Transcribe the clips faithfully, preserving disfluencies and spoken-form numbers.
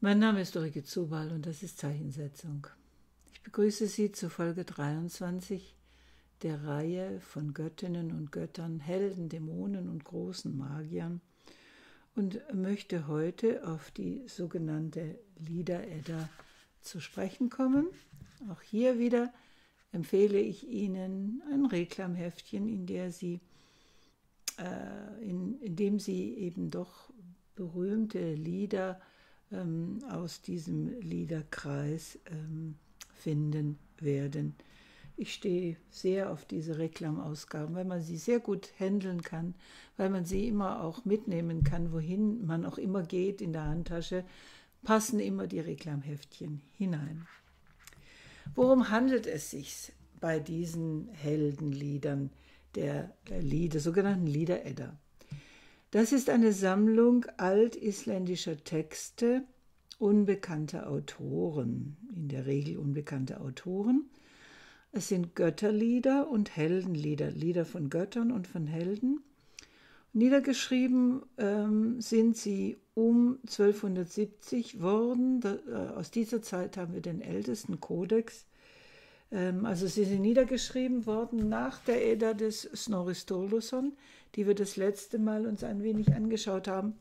Mein Name ist Ulrike Zubal und das ist Zeichensetzung. Ich begrüße Sie zu Folge dreiundzwanzig der Reihe von Göttinnen und Göttern, Helden, Dämonen und großen Magiern und möchte heute auf die sogenannte Lieder-Edda zu sprechen kommen. Auch hier wieder empfehle ich Ihnen ein Reklamheftchen, in, der Sie, äh, in, in dem Sie eben doch berühmte Lieder ähm, aus diesem Liederkreis ähm, finden werden. Ich stehe sehr auf diese Reklamausgaben, weil man sie sehr gut handeln kann, weil man sie immer auch mitnehmen kann, wohin man auch immer geht in der Handtasche, passen immer die Reklamheftchen hinein. Worum handelt es sich bei diesen Heldenliedern der Lieder, sogenannten Lieder-Edda? Das ist eine Sammlung altisländischer Texte unbekannter Autoren, in der Regel unbekannte Autoren. Es sind Götterlieder und Heldenlieder, Lieder von Göttern und von Helden. Niedergeschrieben ähm, sind sie um zwölfhundertsiebzig worden. Da, äh, aus dieser Zeit haben wir den ältesten Kodex. Ähm, also sie sind niedergeschrieben worden nach der Edda des Snorri Sturluson, die wir das letzte Mal uns ein wenig angeschaut haben,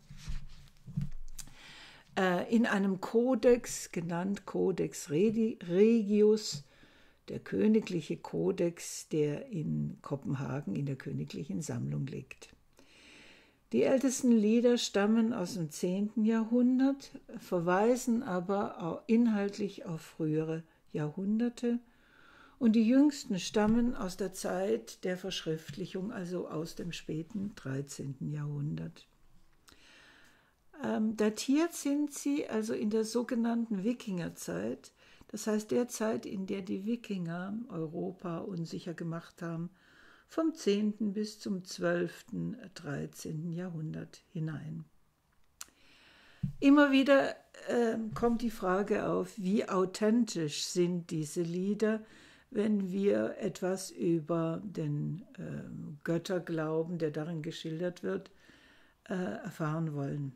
äh, in einem Kodex, genannt Codex Regius, der königliche Kodex, der in Kopenhagen in der königlichen Sammlung liegt. Die ältesten Lieder stammen aus dem zehnten Jahrhundert, verweisen aber inhaltlich auf frühere Jahrhunderte, und die jüngsten stammen aus der Zeit der Verschriftlichung, also aus dem späten dreizehnten Jahrhundert. Ähm, datiert sind sie also in der sogenannten Wikingerzeit, das heißt der Zeit, in der die Wikinger Europa unsicher gemacht haben, vom zehnten bis zum zwölften, dreizehnten Jahrhundert hinein. Immer wieder äh, kommt die Frage auf, wie authentisch sind diese Lieder, wenn wir etwas über den äh, Götterglauben, der darin geschildert wird, äh, erfahren wollen.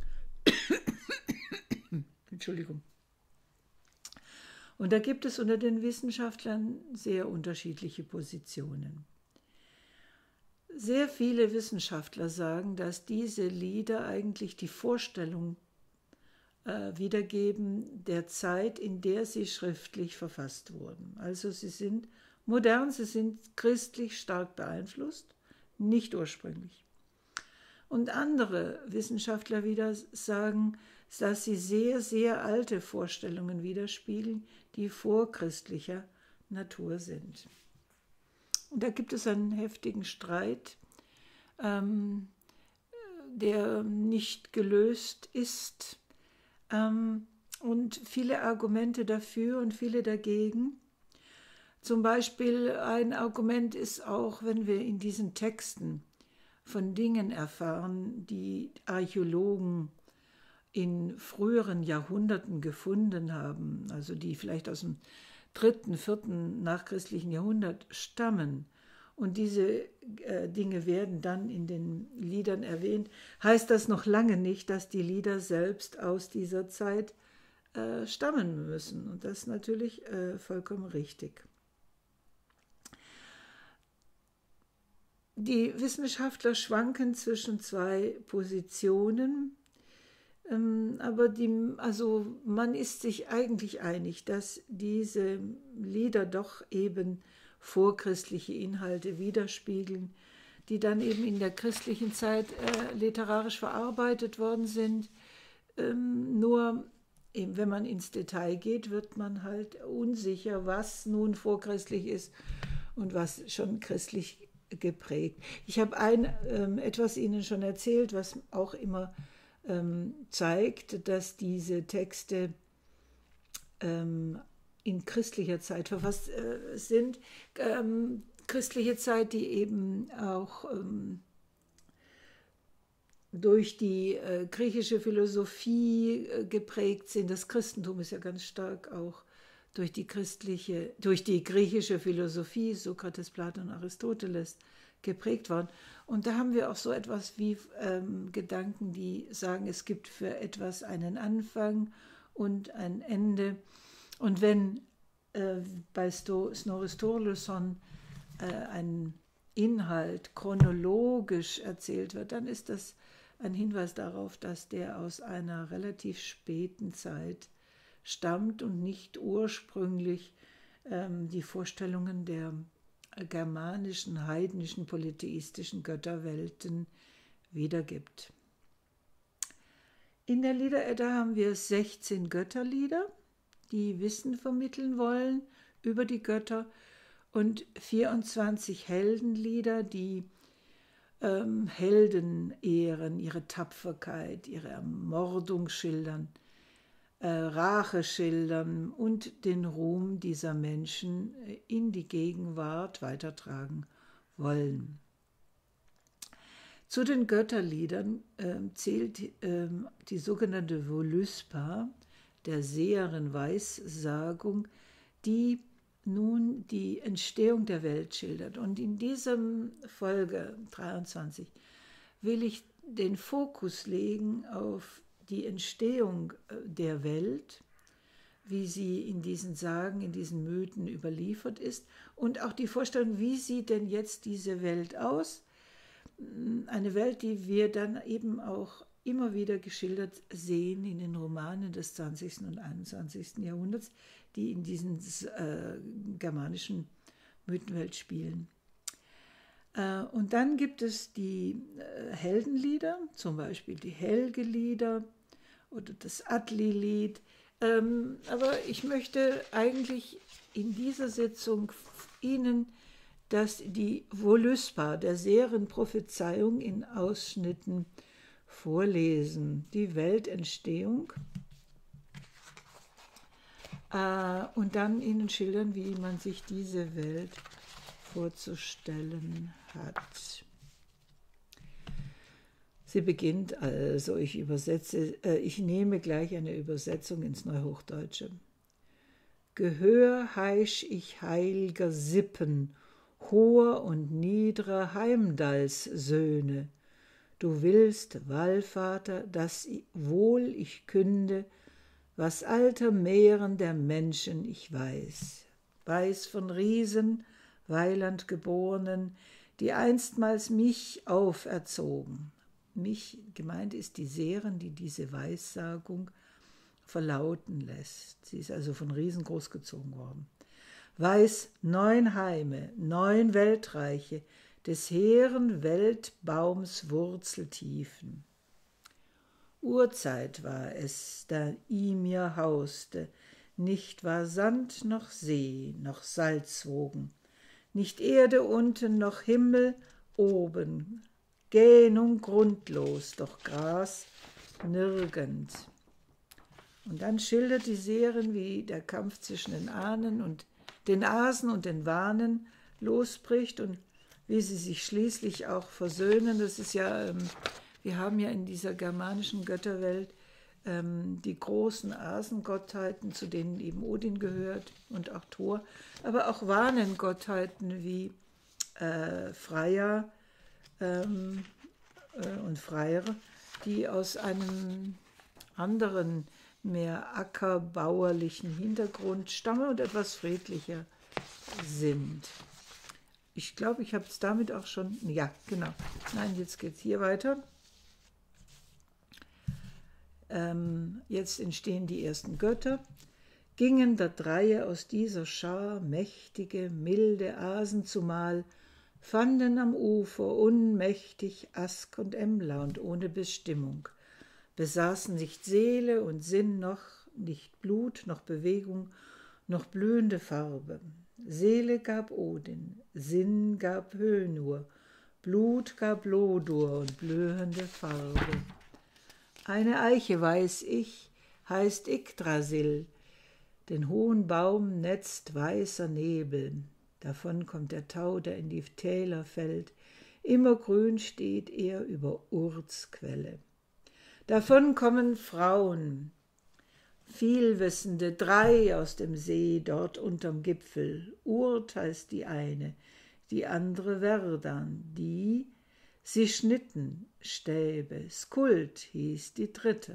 Entschuldigung. Und da gibt es unter den Wissenschaftlern sehr unterschiedliche Positionen. Sehr viele Wissenschaftler sagen, dass diese Lieder eigentlich die Vorstellung äh, wiedergeben der Zeit, in der sie schriftlich verfasst wurden. Also sie sind modern, sie sind christlich stark beeinflusst, nicht ursprünglich. Und andere Wissenschaftler wieder sagen, dass sie sehr, sehr alte Vorstellungen widerspiegeln, die vorchristlicher Natur sind. Und da gibt es einen heftigen Streit, ähm, der nicht gelöst ist, ähm, und viele Argumente dafür und viele dagegen. Zum Beispiel ein Argument ist auch, wenn wir in diesen Texten von Dingen erfahren, die Archäologen in früheren Jahrhunderten gefunden haben, also die vielleicht aus dem dritten, vierten nachchristlichen Jahrhundert stammen, und diese äh, Dinge werden dann in den Liedern erwähnt, heißt das noch lange nicht, dass die Lieder selbst aus dieser Zeit äh, stammen müssen. Und das ist natürlich äh, vollkommen richtig. Die Wissenschaftler schwanken zwischen zwei Positionen, ähm, aber die, also man ist sich eigentlich einig, dass diese Lieder doch eben vorchristliche Inhalte widerspiegeln, die dann eben in der christlichen Zeit äh, literarisch verarbeitet worden sind. Ähm, nur eben, wenn man ins Detail geht, wird man halt unsicher, was nun vorchristlich ist und was schon christlich geprägt. Ich habe ein ähm, etwas Ihnen schon erzählt, was auch immer ähm, zeigt, dass diese Texte ähm, in christlicher Zeit verfasst äh, sind. Ähm, christliche Zeit, die eben auch ähm, durch die äh, griechische Philosophie äh, geprägt sind. Das Christentum ist ja ganz stark auch durch die christliche, durch die griechische Philosophie, Sokrates, Platon, Aristoteles, geprägt worden. Und da haben wir auch so etwas wie ähm, Gedanken, die sagen, es gibt für etwas einen Anfang und ein Ende. Und wenn äh, bei Sto Snorri Sturluson äh, ein Inhalt chronologisch erzählt wird, dann ist das ein Hinweis darauf, dass der aus einer relativ späten Zeit stammt und nicht ursprünglich ähm, die Vorstellungen der germanischen, heidnischen, polytheistischen Götterwelten wiedergibt. In der Liederedda haben wir sechzehn Götterlieder, die Wissen vermitteln wollen über die Götter, und vierundzwanzig Heldenlieder, die ähm, Helden ehren, ihre Tapferkeit, ihre Ermordung schildern, äh, Rache schildern und den Ruhm dieser Menschen in die Gegenwart weitertragen wollen. Zu den Götterliedern äh, zählt äh, die sogenannte Voluspa, der Seherin Weissagung, die nun die Entstehung der Welt schildert. Und in diesem Folge dreiundzwanzig will ich den Fokus legen auf die Entstehung der Welt, wie sie in diesen Sagen, in diesen Mythen überliefert ist, und auch die Vorstellung, wie sieht denn jetzt diese Welt aus? Eine Welt, die wir dann eben auch immer wieder geschildert sehen in den Romanen des zwanzigsten und einundzwanzigsten Jahrhunderts, die in diesen äh, germanischen Mythenwelt spielen. Äh, und dann gibt es die äh, Heldenlieder, zum Beispiel die Helgelieder oder das Atli-Lied. Ähm, aber ich möchte eigentlich in dieser Sitzung Ihnen dass die Voluspa der Seherenprophezeiung in Ausschnitten vorlesen. Die Weltentstehung. Äh, und dann Ihnen schildern, wie man sich diese Welt vorzustellen hat. Sie beginnt also, ich übersetze, äh, ich nehme gleich eine Übersetzung ins Neuhochdeutsche. Gehör heisch ich heilger Sippen, hoher und niedrer Heimdallssöhne. Du willst, Wallvater, dass wohl ich künde, was alter Meeren der Menschen ich weiß. Weiß von Riesen, Weilandgeborenen, die einstmals mich auferzogen. Mich, gemeint ist die Seren, die diese Weissagung verlauten lässt. Sie ist also von Riesen großgezogen worden. Weiß neun Heime, neun Weltreiche, des hehren Weltbaums Wurzeltiefen. Urzeit war es, da Ymir hauste, nicht war Sand noch See, noch Salzwogen, nicht Erde unten, noch Himmel oben, Gähnung grundlos, doch Gras nirgend. Und dann schildert die Seherin, wie der Kampf zwischen den Ahnen und den Asen und den Wanen losbricht und wie sie sich schließlich auch versöhnen. Das ist ja, ähm, wir haben ja in dieser germanischen Götterwelt ähm, die großen Asengottheiten, zu denen eben Odin gehört und auch Thor, aber auch Wanengottheiten wie äh, Freya ähm, äh, und Freyr, die aus einem anderen, mehr ackerbauerlichen Hintergrund stammen und etwas friedlicher sind. Ich glaube, ich habe es damit auch schon, ja, genau. Nein, jetzt geht es hier weiter. Ähm, jetzt entstehen die ersten Götter. Gingen der Dreie aus dieser Schar, mächtige, milde Asen zumal, fanden am Ufer unmächtig Ask und Embla und ohne Bestimmung, besaßen nicht Seele und Sinn noch, nicht Blut, noch Bewegung, noch blühende Farbe. Seele gab Odin, Sinn gab Hönur, Blut gab Lodur und blühende Farbe. Eine Eiche, weiß ich, heißt Yggdrasil, den hohen Baum netzt weißer Nebel. Davon kommt der Tau, der in die Täler fällt, immergrün steht er über Urds Quelle. Davon kommen Frauen, vielwissende, drei aus dem See, dort unterm Gipfel. Urd heißt die eine, die andere Verdun, die sie schnitten Stäbe, Skuld hieß die dritte.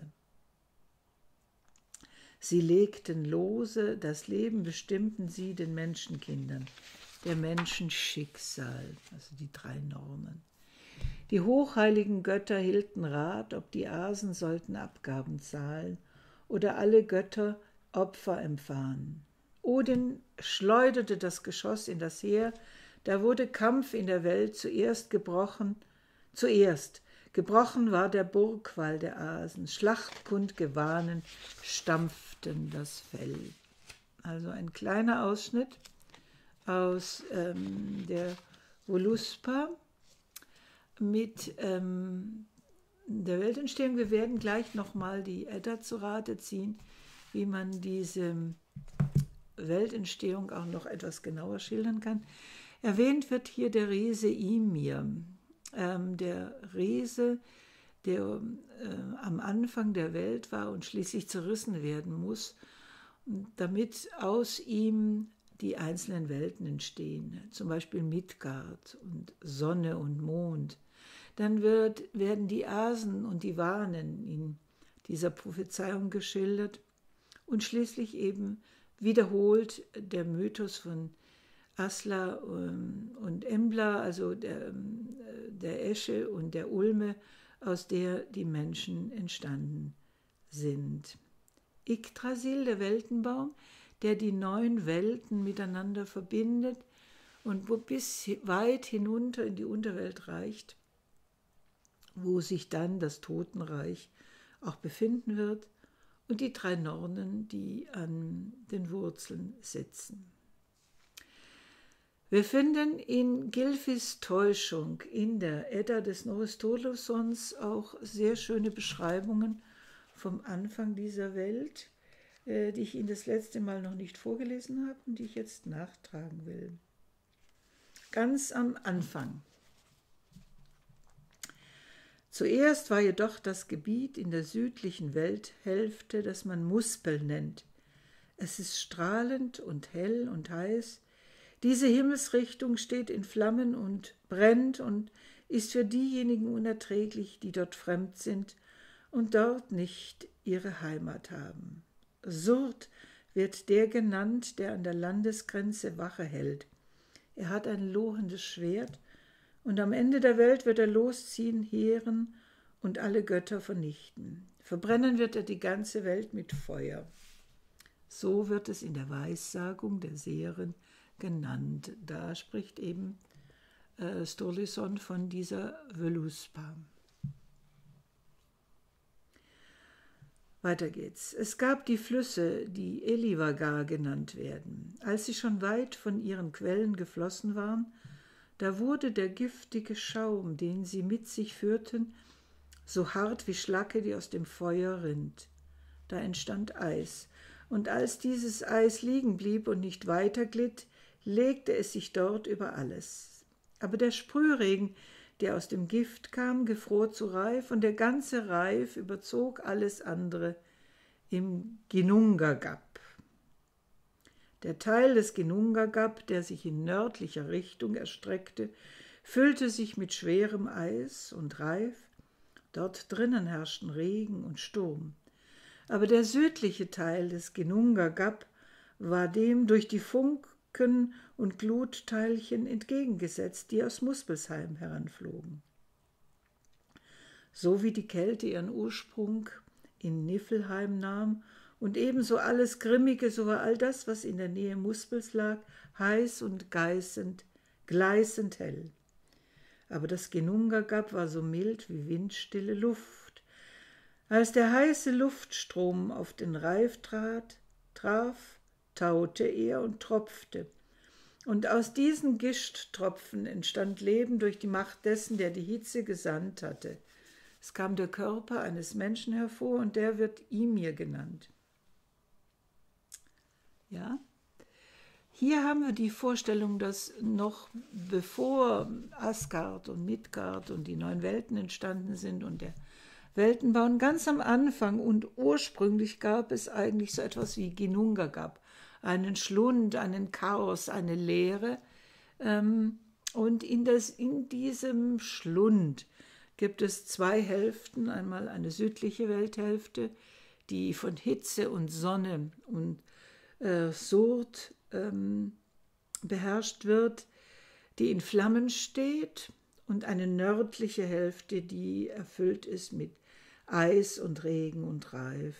Sie legten Lose, das Leben bestimmten sie den Menschenkindern, der Menschen Schicksal, also die drei Nornen. Die hochheiligen Götter hielten Rat, ob die Asen sollten Abgaben zahlen oder alle Götter Opfer empfahen. Odin schleuderte das Geschoss in das Heer, da wurde Kampf in der Welt zuerst gebrochen, zuerst gebrochen war der Burgwall der Asen, schlachtkund Gewahnen stampften das Fell. Also ein kleiner Ausschnitt aus ähm, der Voluspa mit ähm, der Weltentstehung. Wir werden gleich nochmal die Edda zu Rate ziehen, wie man diese Weltentstehung auch noch etwas genauer schildern kann. Erwähnt wird hier der Riese Ymir, ähm, der Riese, der äh, am Anfang der Welt war und schließlich zerrissen werden muss, damit aus ihm die einzelnen Welten entstehen, zum Beispiel Midgard und Sonne und Mond. Dann wird, werden die Asen und die Wanen in dieser Prophezeiung geschildert und schließlich eben wiederholt der Mythos von Asla und Embla, also der, der Esche und der Ulme, aus der die Menschen entstanden sind. Yggdrasil, der Weltenbaum, der die neun Welten miteinander verbindet und wo bis weit hinunter in die Unterwelt reicht, wo sich dann das Totenreich auch befinden wird, und die drei Nornen, die an den Wurzeln sitzen. Wir finden in Gylfis Täuschung in der Edda des Snorri Sturlusons auch sehr schöne Beschreibungen vom Anfang dieser Welt, äh, die ich Ihnen das letzte Mal noch nicht vorgelesen habe und die ich jetzt nachtragen will. Ganz am Anfang. Zuerst war jedoch das Gebiet in der südlichen Welthälfte, das man Muspel nennt. Es ist strahlend und hell und heiß. Diese Himmelsrichtung steht in Flammen und brennt und ist für diejenigen unerträglich, die dort fremd sind und dort nicht ihre Heimat haben. Surd wird der genannt, der an der Landesgrenze Wache hält. Er hat ein lohendes Schwert, und am Ende der Welt wird er losziehen, Heeren und alle Götter vernichten. Verbrennen wird er die ganze Welt mit Feuer. So wird es in der Weissagung der Seherin genannt. Da spricht eben äh, Sturluson von dieser Völuspa. Weiter geht's. Es gab die Flüsse, die Elivagar genannt werden. Als sie schon weit von ihren Quellen geflossen waren, da wurde der giftige Schaum, den sie mit sich führten, so hart wie Schlacke, die aus dem Feuer rinnt. Da entstand Eis, und als dieses Eis liegen blieb und nicht weiterglitt, legte es sich dort über alles. Aber der Sprühregen, der aus dem Gift kam, gefror zu Reif, und der ganze Reif überzog alles andere im Ginnungagap. Der Teil des Ginnungagap, der sich in nördlicher Richtung erstreckte, füllte sich mit schwerem Eis und Reif. Dort drinnen herrschten Regen und Sturm. Aber der südliche Teil des Ginnungagap war dem durch die Funken und Glutteilchen entgegengesetzt, die aus Muspelsheim heranflogen. So wie die Kälte ihren Ursprung in Niflheim nahm und ebenso alles Grimmige, so war all das, was in der Nähe Muspels lag, heiß und geißend, gleißend hell. Aber das Ginnungagap war so mild wie windstille Luft. Als der heiße Luftstrom auf den Reif trat, traf, taute er und tropfte. Und aus diesen Gischtropfen entstand Leben durch die Macht dessen, der die Hitze gesandt hatte. Es kam der Körper eines Menschen hervor, und der wird Ymir genannt. Ja? Hier haben wir die Vorstellung, dass noch bevor Asgard und Midgard und die neun Welten entstanden sind und der Weltenbau, ganz am Anfang und ursprünglich gab es eigentlich so etwas wie Ginnungagap, einen Schlund, einen Chaos, eine Leere, ähm, Und in, das, in diesem Schlund gibt es zwei Hälften, einmal eine südliche Welthälfte, die von Hitze und Sonne und äh, Sod ähm, beherrscht wird, die in Flammen steht, und eine nördliche Hälfte, die erfüllt ist mit Eis und Regen und Reif.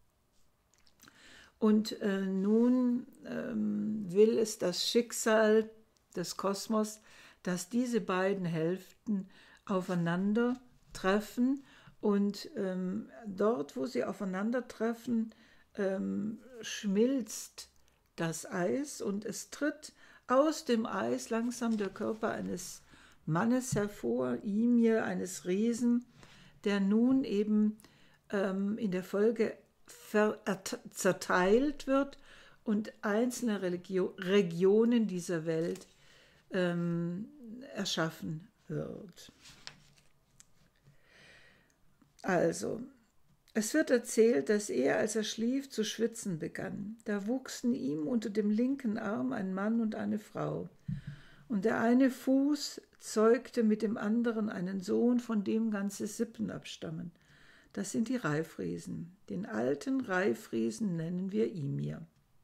Und äh, nun ähm, will es das Schicksal des Kosmos, dass diese beiden Hälften aufeinandertreffen, und ähm, dort, wo sie aufeinandertreffen, ähm, schmilzt das Eis und es tritt aus dem Eis langsam der Körper eines Mannes hervor, Ymir, eines Riesen, der nun eben ähm, in der Folge ver- zerteilt wird und einzelne Religio- Regionen dieser Welt ähm, erschaffen wird. Also, es wird erzählt, dass er, als er schlief, zu schwitzen begann. Da wuchsen ihm unter dem linken Arm ein Mann und eine Frau. Und der eine Fuß zeugte mit dem anderen einen Sohn, von dem ganze Sippen abstammen. Das sind die Reifriesen. Den alten Reifriesen nennen wir Ymir.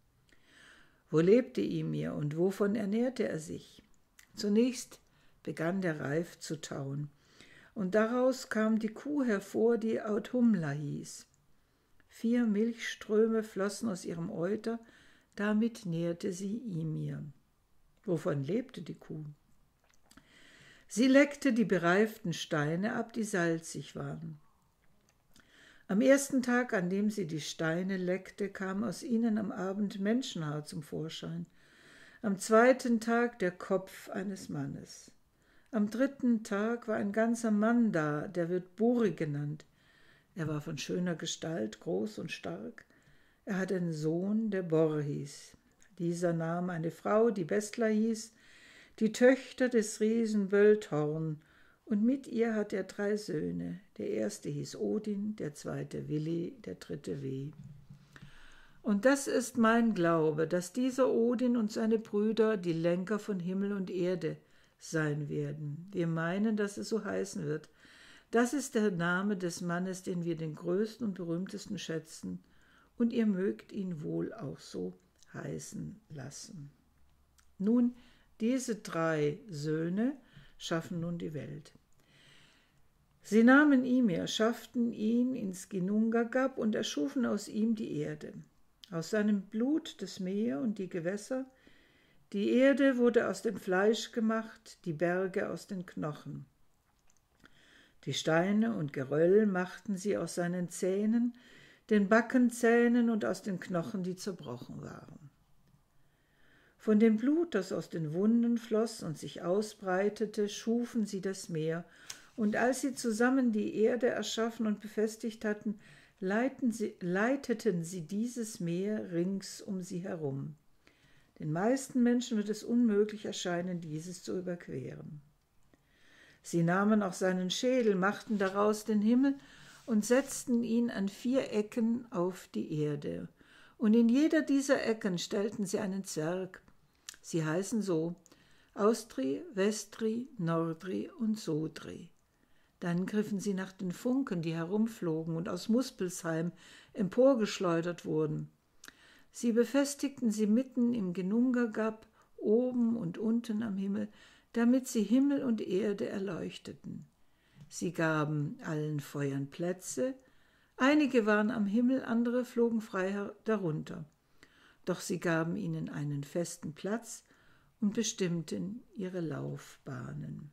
Wo lebte Ymir und wovon ernährte er sich? Zunächst begann der Reif zu tauen. Und daraus kam die Kuh hervor, die Audhumla hieß. Vier Milchströme flossen aus ihrem Euter, damit nährte sie Ymir. Wovon lebte die Kuh? Sie leckte die bereiften Steine ab, die salzig waren. Am ersten Tag, an dem sie die Steine leckte, kam aus ihnen am Abend Menschenhaar zum Vorschein. Am zweiten Tag der Kopf eines Mannes. Am dritten Tag war ein ganzer Mann da, der wird Buri genannt. Er war von schöner Gestalt, groß und stark. Er hatte einen Sohn, der Bor hieß. Dieser nahm eine Frau, die Bestla hieß, die Töchter des Riesen Wöldhorn, und mit ihr hatte er drei Söhne. Der erste hieß Odin, der zweite Willi, der dritte Weh. Und das ist mein Glaube, dass dieser Odin und seine Brüder die Lenker von Himmel und Erde sein werden. Wir meinen, dass es so heißen wird. Das ist der Name des Mannes, den wir den größten und berühmtesten schätzen, und ihr mögt ihn wohl auch so heißen lassen. Nun, diese drei Söhne schaffen nun die Welt. Sie nahmen Ymir, schafften ihn ins Ginnungagap und erschufen aus ihm die Erde. Aus seinem Blut das Meer und die Gewässer. Die Erde wurde aus dem Fleisch gemacht, die Berge aus den Knochen. Die Steine und Geröll machten sie aus seinen Zähnen, den Backenzähnen und aus den Knochen, die zerbrochen waren. Von dem Blut, das aus den Wunden floss und sich ausbreitete, schufen sie das Meer, und als sie zusammen die Erde erschaffen und befestigt hatten, leiteten sie, leiteten sie dieses Meer rings um sie herum. Den meisten Menschen wird es unmöglich erscheinen, dieses zu überqueren. Sie nahmen auch seinen Schädel, machten daraus den Himmel und setzten ihn an vier Ecken auf die Erde. Und in jeder dieser Ecken stellten sie einen Zwerg. Sie heißen so: Austri, Vestri, Nordri und Sodri. Dann griffen sie nach den Funken, die herumflogen und aus Muspelsheim emporgeschleudert wurden. Sie befestigten sie mitten im Ginnungagap, oben und unten am Himmel, damit sie Himmel und Erde erleuchteten. Sie gaben allen Feuern Plätze, einige waren am Himmel, andere flogen frei darunter. Doch sie gaben ihnen einen festen Platz und bestimmten ihre Laufbahnen.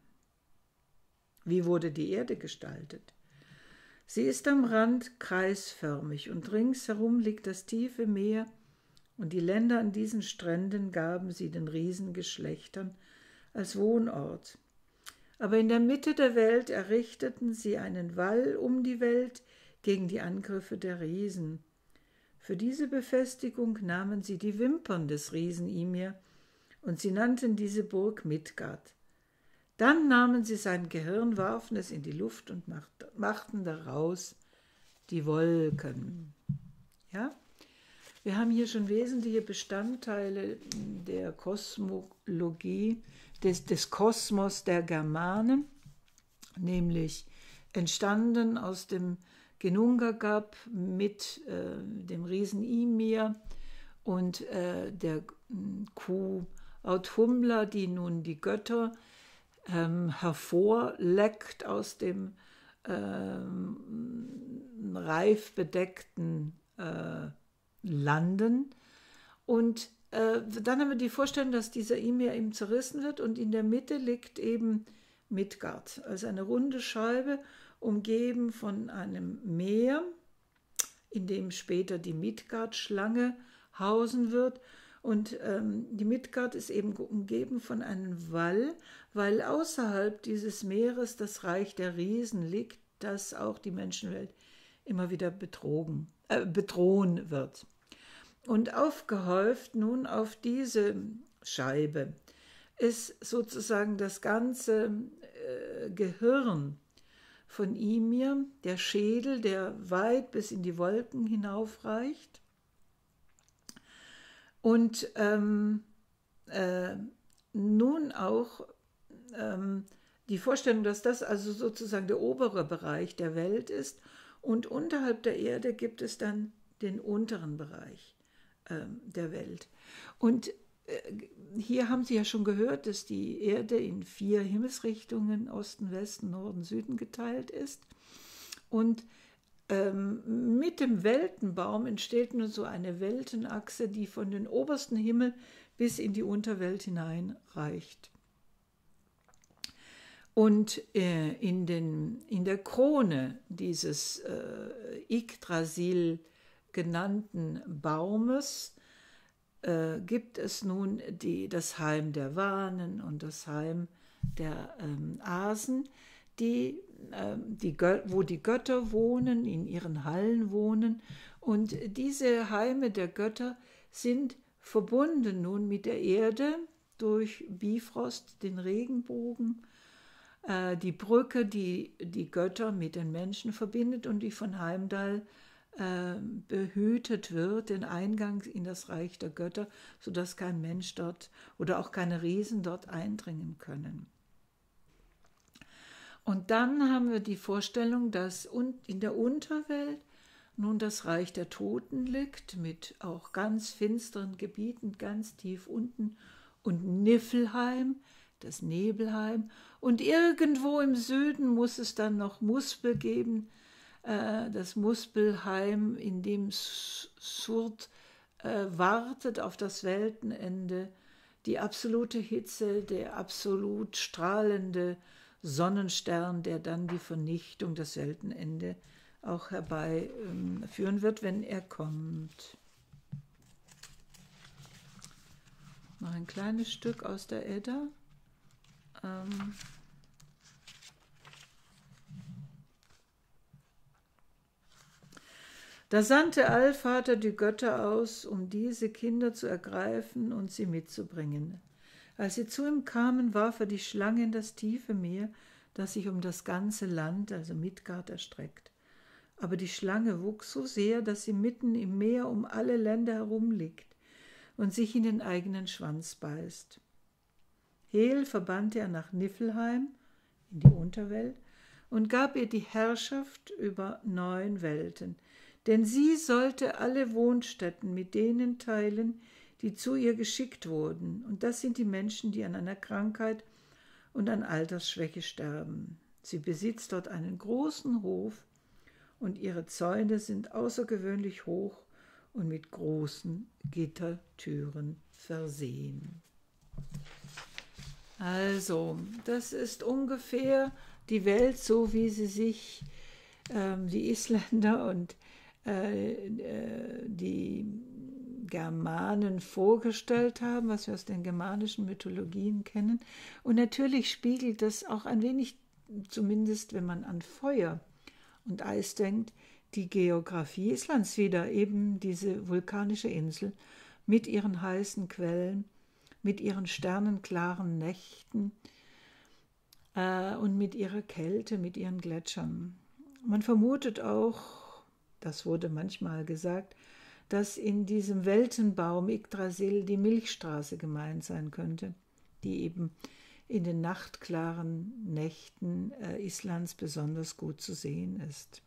Wie wurde die Erde gestaltet? Sie ist am Rand kreisförmig und ringsherum liegt das tiefe Meer, und die Länder an diesen Stränden gaben sie den Riesengeschlechtern als Wohnort. Aber in der Mitte der Welt errichteten sie einen Wall um die Welt gegen die Angriffe der Riesen. Für diese Befestigung nahmen sie die Wimpern des Riesen Ymir, und sie nannten diese Burg Midgard. Dann nahmen sie sein Gehirn, warfen es in die Luft und machten daraus die Wolken. Ja? Wir haben hier schon wesentliche Bestandteile der Kosmologie, des, des Kosmos der Germanen, nämlich entstanden aus dem Ginnungagap mit äh, dem Riesen Ymir und äh, der Kuh Audhumbla, die nun die Götter ähm, hervorleckt aus dem ähm, reif bedeckten äh, Landen. Und äh, dann haben wir die Vorstellung, dass dieser Ymir eben zerrissen wird und in der Mitte liegt eben Midgard, also eine runde Scheibe, umgeben von einem Meer, in dem später die Midgard-Schlange hausen wird. Und ähm, die Midgard ist eben umgeben von einem Wall, weil außerhalb dieses Meeres das Reich der Riesen liegt, das auch die Menschenwelt immer wieder betrogen, äh, bedrohen wird. Und aufgehäuft nun auf diese Scheibe ist sozusagen das ganze äh, Gehirn von Ymir, der Schädel, der weit bis in die Wolken hinaufreicht. Und ähm, äh, nun auch ähm, die Vorstellung, dass das also sozusagen der obere Bereich der Welt ist und unterhalb der Erde gibt es dann den unteren Bereich äh, der Welt. Und äh, hier haben Sie ja schon gehört, dass die Erde in vier Himmelsrichtungen, Osten, Westen, Norden, Süden geteilt ist. Und ähm, mit dem Weltenbaum entsteht nun so eine Weltenachse, die von den obersten Himmel bis in die Unterwelt hinein reicht. Und äh, in, den, in der Krone dieses äh, Yggdrasil genannten Baumes äh, gibt es nun die, das Heim der Wanen und das Heim der ähm, Asen, die, äh, die, wo die Götter wohnen, in ihren Hallen wohnen. Und diese Heime der Götter sind verbunden nun mit der Erde durch Bifrost, den Regenbogen, die Brücke, die die Götter mit den Menschen verbindet und die von Heimdall äh, behütet wird, den Eingang in das Reich der Götter, sodass kein Mensch dort oder auch keine Riesen dort eindringen können. Und dann haben wir die Vorstellung, dass in der Unterwelt nun das Reich der Toten liegt, mit auch ganz finsteren Gebieten, ganz tief unten, und Niflheim, das Nebelheim. Und irgendwo im Süden muss es dann noch Muspel geben, äh, das Muspelheim, in dem Surd äh, wartet auf das Weltenende, die absolute Hitze, der absolut strahlende Sonnenstern, der dann die Vernichtung, das Weltenende auch herbeiführen ähm, wird, wenn er kommt. Noch ein kleines Stück aus der Edda. Ähm Da sandte Allvater die Götter aus, um diese Kinder zu ergreifen und sie mitzubringen. Als sie zu ihm kamen, warf er die Schlange in das tiefe Meer, das sich um das ganze Land, also Midgard, erstreckt. Aber die Schlange wuchs so sehr, dass sie mitten im Meer um alle Länder herumliegt und sich in den eigenen Schwanz beißt. Hel verbannte er nach Niflheim, in die Unterwelt, und gab ihr die Herrschaft über neun Welten, denn sie sollte alle Wohnstätten mit denen teilen, die zu ihr geschickt wurden, und das sind die Menschen, die an einer Krankheit und an Altersschwäche sterben. Sie besitzt dort einen großen Hof, und ihre Zäune sind außergewöhnlich hoch und mit großen Gittertüren versehen. Also, das ist ungefähr die Welt, so wie sie sich äh, die Isländer und äh, äh, die Germanen vorgestellt haben, was wir aus den germanischen Mythologien kennen. Und natürlich spiegelt das auch ein wenig, zumindest wenn man an Feuer und Eis denkt, die Geografie Islands wieder, eben diese vulkanische Insel mit ihren heißen Quellen, mit ihren sternenklaren Nächten äh, und mit ihrer Kälte, mit ihren Gletschern. Man vermutet auch, das wurde manchmal gesagt, dass in diesem Weltenbaum Yggdrasil die Milchstraße gemeint sein könnte, die eben in den nachtklaren Nächten äh, Islands besonders gut zu sehen ist.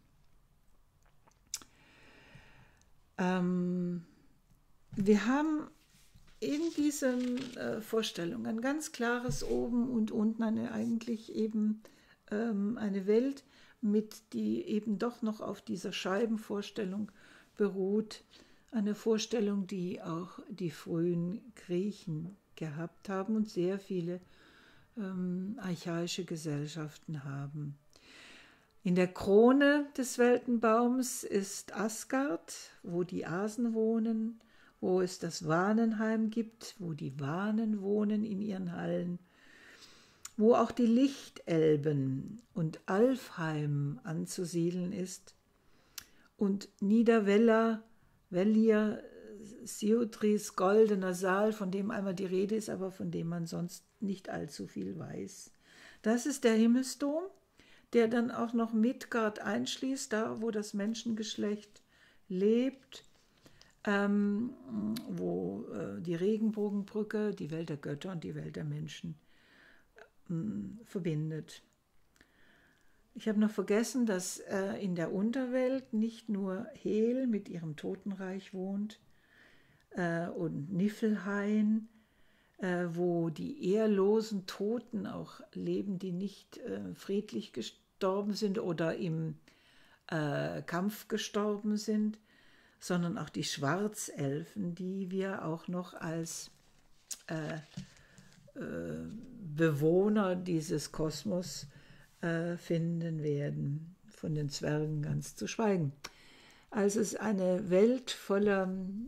Ähm, wir haben in diesen äh, Vorstellungen ein ganz klares Oben und Unten, eine eigentlich eben ähm, eine Welt, mit die eben doch noch auf dieser Scheibenvorstellung beruht, eine Vorstellung, die auch die frühen Griechen gehabt haben und sehr viele ähm, archaische Gesellschaften haben. In der Krone des Weltenbaums ist Asgard, wo die Asen wohnen, wo es das Wanenheim gibt, wo die Wanen wohnen in ihren Hallen, wo auch die Lichtelben und Alfheim anzusiedeln ist und Niederwella, Vellir, Siudris goldener Saal, von dem einmal die Rede ist, aber von dem man sonst nicht allzu viel weiß. Das ist der Himmelsdom, der dann auch noch Midgard einschließt, da wo das Menschengeschlecht lebt, ähm, wo äh, die Regenbogenbrücke, die Welt der Götter und die Welt der Menschen äh, verbindet. Ich habe noch vergessen, dass äh, in der Unterwelt nicht nur Hel mit ihrem Totenreich wohnt äh, und Niflheim, äh, wo die ehrlosen Toten auch leben, die nicht äh, friedlich gestorben sind oder im äh, Kampf gestorben sind, sondern auch die Schwarzelfen, die wir auch noch als äh, äh, Bewohner dieses Kosmos äh, finden werden, von den Zwergen ganz zu schweigen. Also es ist eine Welt voller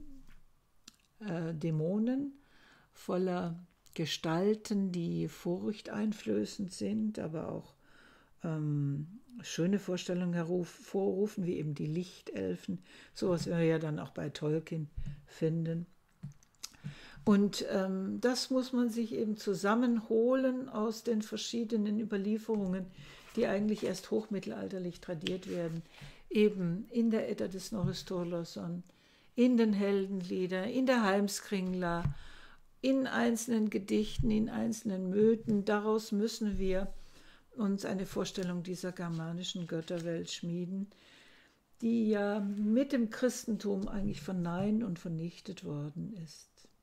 äh, Dämonen, voller Gestalten, die furchteinflößend sind, aber auch ähm, schöne Vorstellungen hervorrufen, wie eben die Lichtelfen. Sowas werden wir ja dann auch bei Tolkien finden. Und ähm, das muss man sich eben zusammenholen aus den verschiedenen Überlieferungen, die eigentlich erst hochmittelalterlich tradiert werden. Eben in der Edda des Snorri Sturluson, in den Heldenliedern, in der Heimskringla, in einzelnen Gedichten, in einzelnen Mythen. Daraus müssen wir uns eine Vorstellung dieser germanischen Götterwelt schmieden, die ja mit dem Christentum eigentlich verneint und vernichtet worden ist.